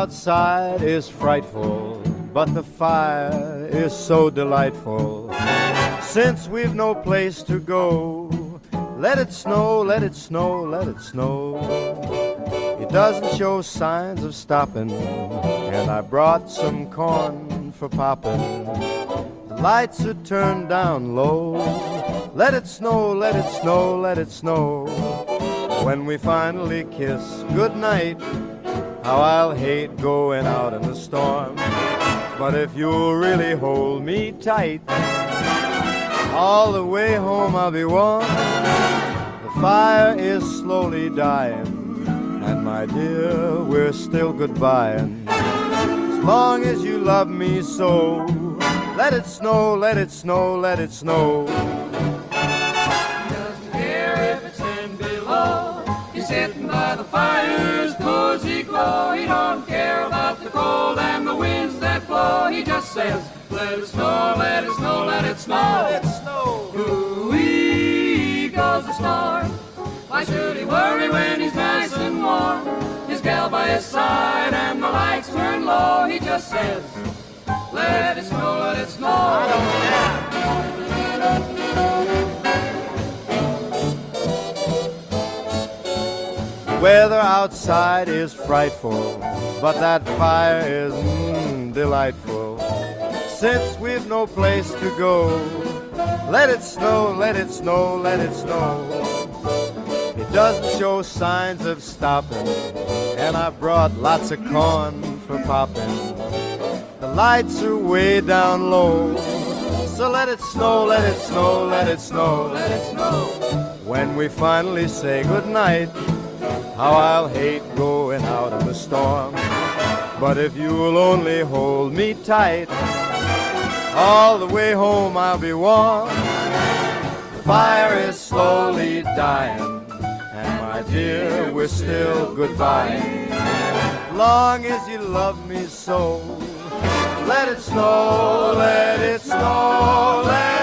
outside is frightful, but the fire is so delightful. Since we've no place to go, let it snow, let it snow, let it snow. It doesn't show signs of stopping, and I brought some corn for popping. The lights are turned down low. Let it snow, let it snow, let it snow. When we finally kiss goodnight, how I'll hate going out in the storm. But if you'll really hold me tight, all the way home I'll be warm. The fire is slowly dying, and my dear, we're still goodbying. As long as you love me so, let it snow, let it snow, let it snow. He doesn't care if it's 10 below. He's sitting by the fire's cozy glow. He don't care about the cold and the winds that blow. He just says, let it snow, let it snow, let it snow. Let it snow. Ooh-wee goes the storm. Why should he worry when he's nice and warm? His gal by his side and the lights turn low. He just says, let it snow, let it snow. I don't care. The weather outside is frightful, but that fire is delightful. Since we've no place to go, let it snow, let it snow, let it snow. It doesn't show signs of stopping, and I brought lots of corn for popping. The lights are way down low, so let it snow, let it snow, let it snow, let it snow. When we finally say goodnight, how I'll hate going out in the storm. But if you'll only hold me tight, all the way home I'll be warm. The fire is slowly dying, and my dear, we're still goodbye. Long as you love me so, let it snow, let it snow, let